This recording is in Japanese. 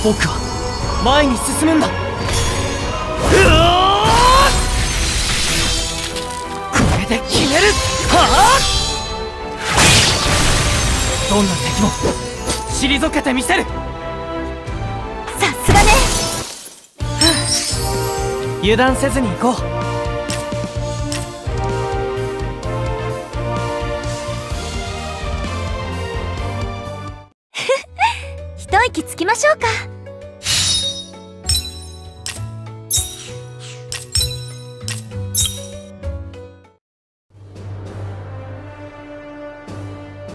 僕は前に進むんだ。これで決める。はあ、どんな敵も退けてみせる。 さすがね。 油断せずに行こう。 一息つきましょうか。